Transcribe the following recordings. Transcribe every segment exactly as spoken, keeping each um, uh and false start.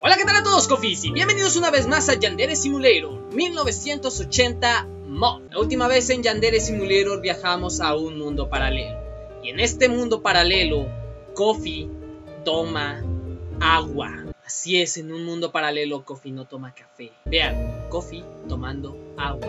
Hola, ¿qué tal a todos, Cofis? Y bienvenidos una vez más a Yandere Simulator mil novecientos ochenta Mod. La última vez en Yandere Simulator viajamos a un mundo paralelo. Y en este mundo paralelo, Kofi toma agua. Así es, en un mundo paralelo Kofi no toma café. Vean, Kofi tomando agua.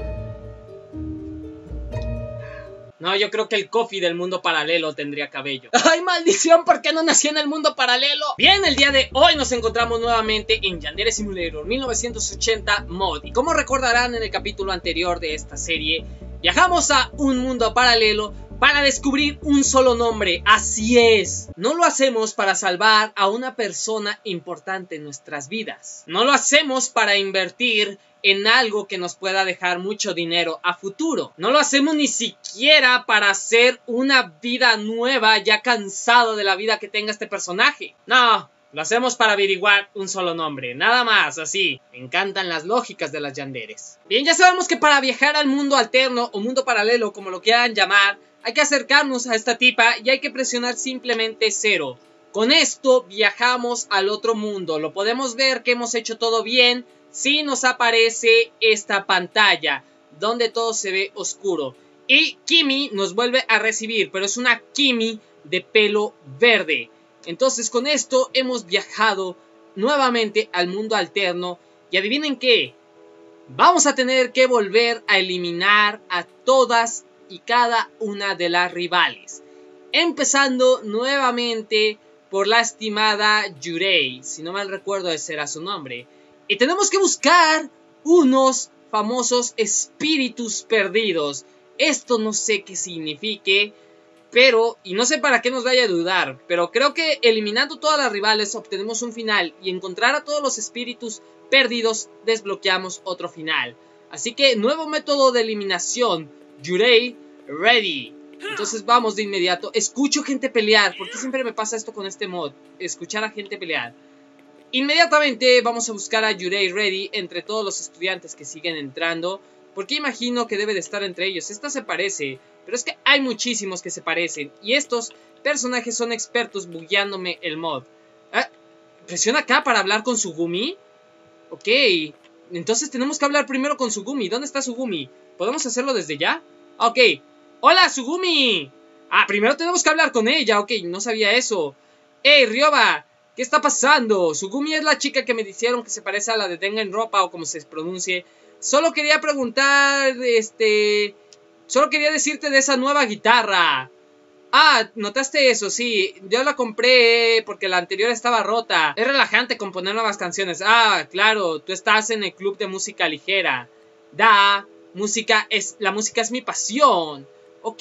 No, yo creo que el Kofi del mundo paralelo tendría cabello. ¡Ay, maldición! ¿Por qué no nací en el mundo paralelo? Bien, el día de hoy nos encontramos nuevamente en Yandere Simulator mil novecientos ochenta Mod. Y como recordarán en el capítulo anterior de esta serie, viajamos a un mundo paralelo para descubrir un solo nombre. Así es. No lo hacemos para salvar a una persona importante en nuestras vidas. No lo hacemos para invertir en algo que nos pueda dejar mucho dinero a futuro. No lo hacemos ni siquiera para hacer una vida nueva, ya cansado de la vida que tenga este personaje. No, lo hacemos para averiguar un solo nombre, nada más, así. Me encantan las lógicas de las yanderes. Bien, ya sabemos que para viajar al mundo alterno o mundo paralelo, como lo quieran llamar, hay que acercarnos a esta tipa y hay que presionar simplemente cero. Con esto viajamos al otro mundo. Lo podemos ver que hemos hecho todo bien. Si nos aparece esta pantalla donde todo se ve oscuro. Y Kimi nos vuelve a recibir, pero es una Kimi de pelo verde. Entonces con esto hemos viajado nuevamente al mundo alterno. Y adivinen qué, vamos a tener que volver a eliminar a todas y cada una de las rivales. Empezando nuevamente por la estimada Yurei. Si no mal recuerdo ese era su nombre. Y tenemos que buscar unos famosos espíritus perdidos. Esto no sé qué signifique, pero, y no sé para qué nos vaya a ayudar, pero creo que eliminando todas las rivales obtenemos un final. Y encontrar a todos los espíritus perdidos desbloqueamos otro final. Así que nuevo método de eliminación. Yurei, ready. Entonces vamos de inmediato. Escucho gente pelear. ¿Por qué siempre me pasa esto con este mod? Escuchar a gente pelear. Inmediatamente vamos a buscar a Yurei ready entre todos los estudiantes que siguen entrando, porque imagino que debe de estar entre ellos. Esta se parece, pero es que hay muchísimos que se parecen, y estos personajes son expertos bugueándome el mod. ¿Ah? ¿Presiona acá para hablar con Sugumi? Ok, entonces tenemos que hablar primero con Sugumi. ¿Dónde está Sugumi? ¿Podemos hacerlo desde ya? Ok, hola Sugumi. Ah, primero tenemos que hablar con ella. Ok, no sabía eso. Hey, Ryoba, ¿qué está pasando? Sugumi es la chica que me dijeron que se parece a la de Danganronpa o como se pronuncie. Solo quería preguntar, este... Solo quería decirte de esa nueva guitarra. Ah, ¿notaste eso? Sí, yo la compré porque la anterior estaba rota. Es relajante componer nuevas canciones. Ah, claro, tú estás en el club de música ligera. Da, música es... La música es mi pasión. Ok,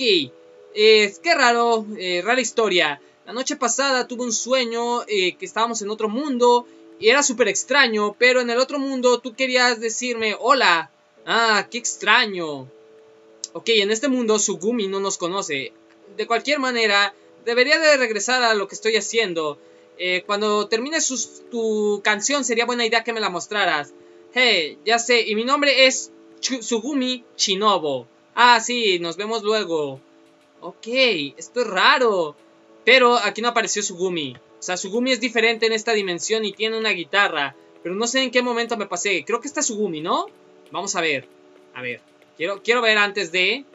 eh, qué raro, eh, rara historia. La noche pasada tuve un sueño eh, que estábamos en otro mundo y era súper extraño, pero en el otro mundo tú querías decirme hola. Ah, qué extraño. Ok, en este mundo Sugumi no nos conoce. De cualquier manera, debería de regresar a lo que estoy haciendo. Eh, cuando termines sus, tu canción sería buena idea que me la mostraras. Hey, ya sé, y mi nombre es Ch Sugumi Shinobu. Ah, sí, nos vemos luego. Ok, esto es raro. Pero aquí no apareció Sugumi. O sea, Sugumi es diferente en esta dimensión y tiene una guitarra. Pero no sé en qué momento me pasé. Creo que está Sugumi, ¿no? Vamos a ver. A ver. Quiero, quiero ver antes de...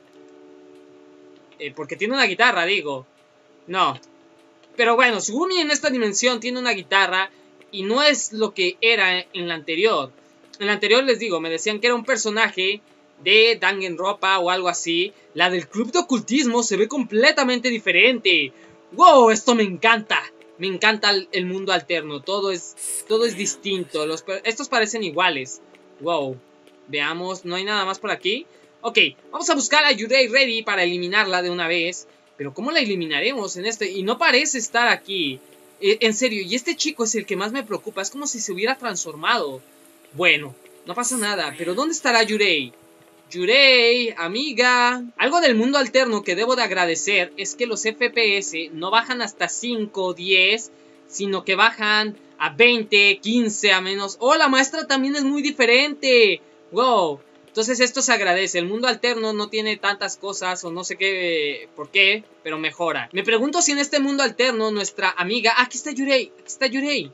Eh, porque tiene una guitarra, digo. No. Pero bueno, Sugumi en esta dimensión tiene una guitarra. Y no es lo que era en la anterior. En la anterior les digo, me decían que era un personaje de Danganronpa o algo así. La del club de ocultismo se ve completamente diferente. ¡Wow! Esto me encanta. Me encanta el, el mundo alterno. Todo es, todo es distinto. Los, estos parecen iguales. ¡Wow! Veamos. ¿No hay nada más por aquí? Ok. Vamos a buscar a Yurei ready para eliminarla de una vez. Pero ¿cómo la eliminaremos en este? Y no parece estar aquí. Eh, en serio. Y este chico es el que más me preocupa. Es como si se hubiera transformado. Bueno. No pasa nada. Pero ¿dónde estará Yurei? Yurei, amiga. Algo del mundo alterno que debo de agradecer es que los F P S no bajan hasta cinco o diez, sino que bajan a veinte, quince a menos. ¡Oh, la maestra también es muy diferente! ¡Wow! Entonces esto se agradece. El mundo alterno no tiene tantas cosas o no sé qué, por qué, pero mejora. Me pregunto si en este mundo alterno nuestra amiga... ¡Ah, aquí está Yurei! ¡Aquí está Yurei!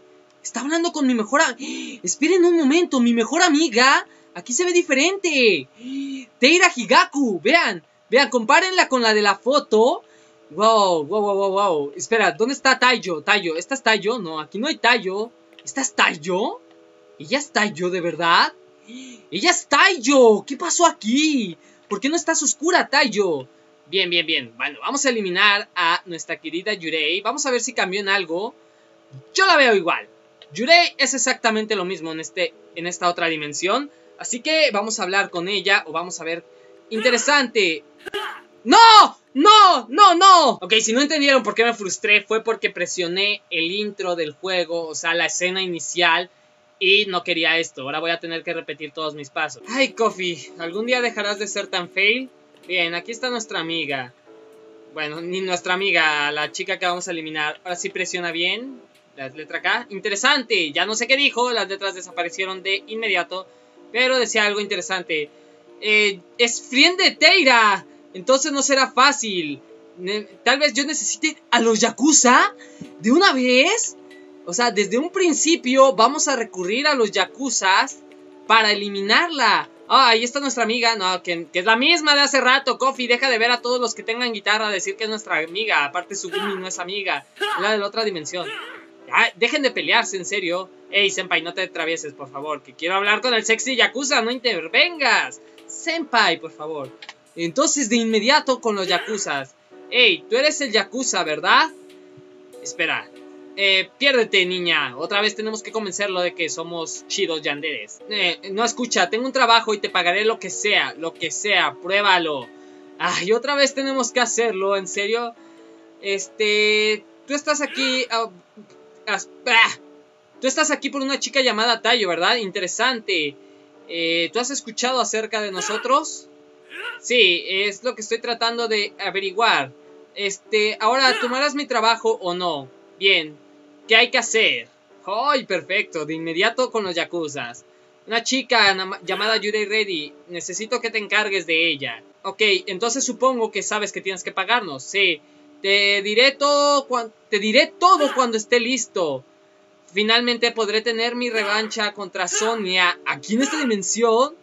Está hablando con mi mejor amiga. Esperen un momento, mi mejor amiga. Aquí se ve diferente. Teira Higaku, vean. Vean, compárenla con la de la foto. Wow, wow, wow, wow, wow. Espera, ¿dónde está Taiyo? Taiyo, ¿esta es Taiyo? No, aquí no hay Taiyo. ¿Esta es Taiyo? ¿Ella es Taiyo de verdad? ¡Ella es Taiyo! ¿Qué pasó aquí? ¿Por qué no estás oscura, Taiyo? Bien, bien, bien. Bueno, vamos a eliminar a nuestra querida Yurei. Vamos a ver si cambió en algo. Yo la veo igual. Yurei es exactamente lo mismo en, este, en esta otra dimensión. Así que vamos a hablar con ella o vamos a ver... Interesante. ¡No! ¡No! ¡No! ¡No! Ok, si no entendieron por qué me frustré, fue porque presioné el intro del juego, o sea, la escena inicial, y no quería esto. Ahora voy a tener que repetir todos mis pasos. Ay, Coffee, ¿algún día dejarás de ser tan fail? Bien, aquí está nuestra amiga. Bueno, ni nuestra amiga, la chica que vamos a eliminar. Ahora sí presiona bien la letra K. Interesante, ya no sé qué dijo, las letras desaparecieron de inmediato, pero decía algo interesante. Eh, es friend de Teira, entonces no será fácil. Ne Tal vez yo necesite a los Yakuza de una vez. O sea, desde un principio vamos a recurrir a los Yakuzas para eliminarla. Ah, ahí está nuestra amiga, no, que, que es la misma de hace rato. Coffee, deja de ver a todos los que tengan guitarra decir que es nuestra amiga. Aparte Sugumi no es amiga, es la de la otra dimensión. Ah, dejen de pelearse, en serio. Ey, senpai, no te travieses, por favor, que quiero hablar con el sexy Yakuza, no intervengas. Senpai, por favor. Entonces de inmediato con los Yakuzas. Ey, tú eres el Yakuza, ¿verdad? Espera. Eh, piérdete, niña. Otra vez tenemos que convencerlo de que somos chidos yanderes. Eh, no, escucha, tengo un trabajo y te pagaré lo que sea. Lo que sea, pruébalo. Ay, otra vez tenemos que hacerlo, ¿en serio? Este... Tú estás aquí... Uh, uh, tú estás aquí por una chica llamada Taiyo, ¿verdad? Interesante. Eh, ¿Tú has escuchado acerca de nosotros? Sí, es lo que estoy tratando de averiguar. Este, ahora, ¿tomarás mi trabajo o no? Bien, ¿qué hay que hacer? ¡Ay, perfecto! De inmediato con los Yakuzas. Una chica llamada Yurei Ready. Necesito que te encargues de ella. Ok, entonces supongo que sabes que tienes que pagarnos. Sí, te diré todo, te diré todo cuando esté listo. Finalmente podré tener mi revancha contra Sonia aquí en esta dimensión.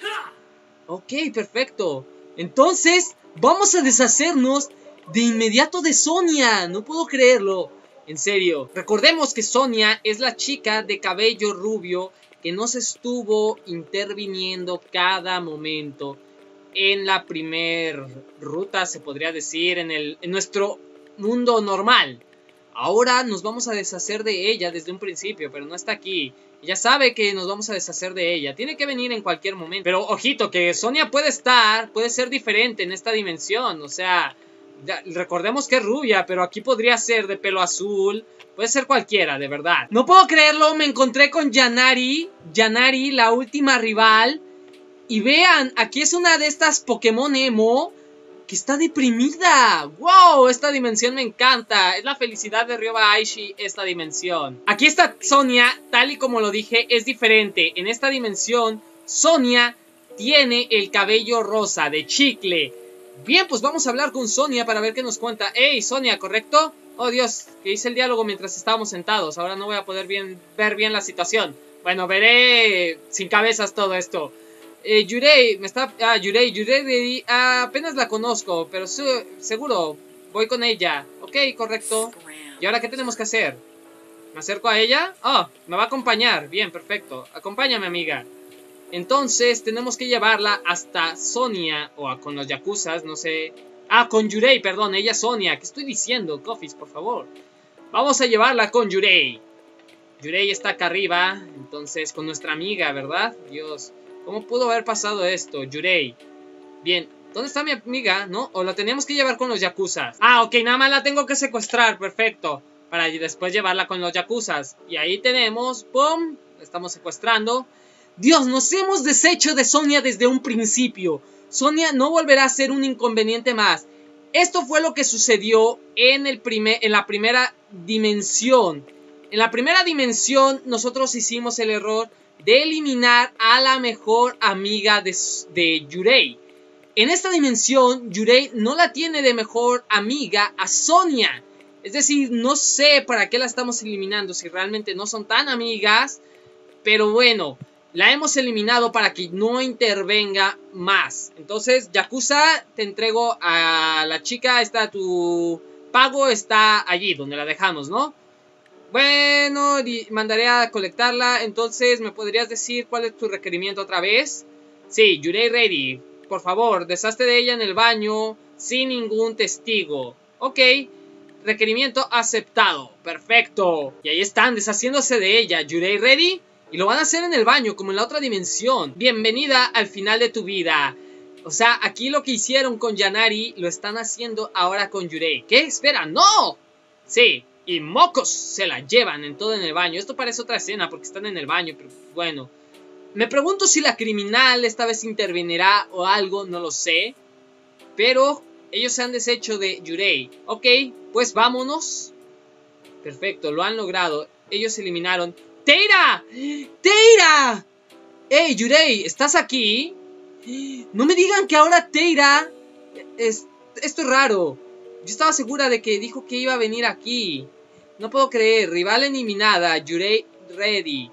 Ok, perfecto. Entonces, vamos a deshacernos de inmediato de Sonia. No puedo creerlo. En serio. Recordemos que Sonia es la chica de cabello rubio que nos estuvo interviniendo cada momento en la primer ruta, se podría decir, en, el, en nuestro mundo normal. Ahora nos vamos a deshacer de ella desde un principio, pero no está aquí. Ella sabe que nos vamos a deshacer de ella. Tiene que venir en cualquier momento. Pero ojito, que Sonia puede estar, puede ser diferente en esta dimensión. O sea, ya, recordemos que es rubia, pero aquí podría ser de pelo azul. Puede ser cualquiera, de verdad. No puedo creerlo, me encontré con Yanari. Yanari, la última rival. Y vean, aquí es una de estas Pokémon emo que está deprimida. ¡Wow! Esta dimensión me encanta. Es la felicidad de Ryoba Aishi, esta dimensión. Aquí está Sonia, tal y como lo dije, es diferente. En esta dimensión, Sonia tiene el cabello rosa de chicle. Bien, pues vamos a hablar con Sonia para ver qué nos cuenta. ¡Ey, Sonia, ¿correcto? Oh, Dios, que hice el diálogo mientras estábamos sentados. Ahora no voy a poder bien, ver bien la situación. Bueno, veré sin cabezas todo esto. Eh, Yurei, me está... Ah, Yurei, Yurei, ah, apenas la conozco, pero su, seguro voy con ella. Ok, correcto. ¿Y ahora qué tenemos que hacer? ¿Me acerco a ella? Oh, me va a acompañar. Bien, perfecto. Acompáñame, amiga. Entonces, tenemos que llevarla hasta Sonia, o a, con los Yakuzas, no sé... Ah, con Yurei, perdón, ella es Sonia. ¿Qué estoy diciendo, Coffees, por favor? Vamos a llevarla con Yurei. Yurei está acá arriba, entonces, con nuestra amiga, ¿verdad? Dios... ¿Cómo pudo haber pasado esto? Yurei. Bien, ¿dónde está mi amiga? ¿No? ¿O la teníamos que llevar con los Yakuzas? Ah, ok, nada más la tengo que secuestrar, perfecto. Para después llevarla con los Yakuzas. Y ahí tenemos, ¡pum! La estamos secuestrando. Dios, nos hemos deshecho de Sonia desde un principio. Sonia no volverá a ser un inconveniente más. Esto fue lo que sucedió en, el primer, en la primera dimensión. En la primera dimensión nosotros hicimos el error de eliminar a la mejor amiga de, de Yurei. En esta dimensión, Yurei no la tiene de mejor amiga a Sonia. Es decir, no sé para qué la estamos eliminando, si realmente no son tan amigas. Pero bueno, la hemos eliminado para que no intervenga más. Entonces, Yakuza, te entrego a la chica. Está tu pago, está allí donde la dejamos, ¿no? Bueno, mandaré a colectarla. Entonces, ¿me podrías decir cuál es tu requerimiento otra vez? Sí, Yurei Ready. Por favor, deshazte de ella en el baño sin ningún testigo. Ok. Requerimiento aceptado. Perfecto. Y ahí están, deshaciéndose de ella. Yurei Ready. Y lo van a hacer en el baño, como en la otra dimensión. Bienvenida al final de tu vida. O sea, aquí lo que hicieron con Yanari lo están haciendo ahora con Yurei. ¿Qué? Espera, ¡no! Sí, y mocos se la llevan en todo en el baño. Esto parece otra escena porque están en el baño, pero bueno. Me pregunto si la criminal esta vez intervenirá o algo, no lo sé. Pero ellos se han deshecho de Yurei. Ok, pues vámonos. Perfecto, lo han logrado. Ellos eliminaron... ¡Teira! ¡Teira! ¡Ey, Yurei! ¿Estás aquí? No me digan que ahora Teira... Es... Esto es raro. Yo estaba segura de que dijo que iba a venir aquí. No puedo creer. Rival eliminada. Yurei Ready.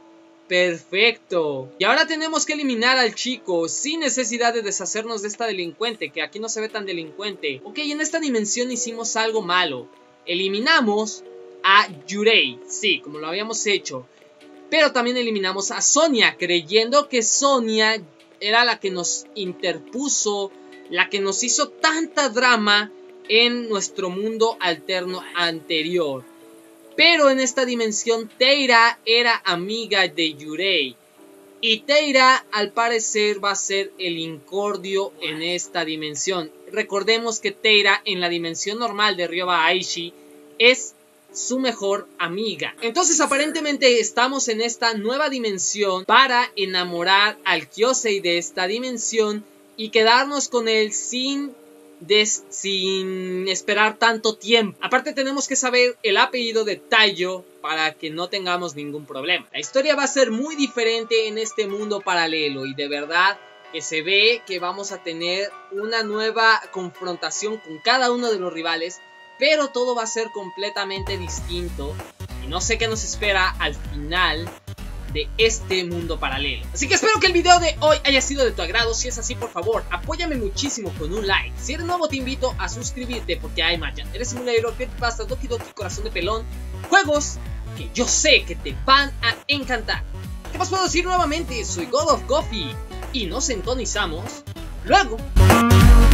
Perfecto. Y ahora tenemos que eliminar al chico sin necesidad de deshacernos de esta delincuente, que aquí no se ve tan delincuente. Ok, en esta dimensión hicimos algo malo. Eliminamos a Yurei. Sí, como lo habíamos hecho. Pero también eliminamos a Sonia, creyendo que Sonia era la que nos interpuso, la que nos hizo tanta drama en nuestro mundo alterno anterior. Pero en esta dimensión Teira era amiga de Yurei. Y Teira al parecer va a ser el incordio en esta dimensión. Recordemos que Teira en la dimensión normal de Ryoba Aishi es su mejor amiga. Entonces aparentemente estamos en esta nueva dimensión para enamorar al Kyosei de esta dimensión y quedarnos con él sin... Des, sin esperar tanto tiempo. Aparte tenemos que saber el apellido de Taiyo para que no tengamos ningún problema. La historia va a ser muy diferente en este mundo paralelo y de verdad que se ve que vamos a tener una nueva confrontación con cada uno de los rivales, pero todo va a ser completamente distinto y no sé qué nos espera al final de este mundo paralelo. Así que espero que el video de hoy haya sido de tu agrado. Si es así, por favor, apóyame muchísimo con un like. Si eres nuevo, te invito a suscribirte porque hay más Yandere Simulator, Creepypasta, Doki Doki, Corazón de Pelón, juegos que yo sé que te van a encantar. ¿Qué más puedo decir nuevamente? Soy God of Coffee y nos sintonizamos luego.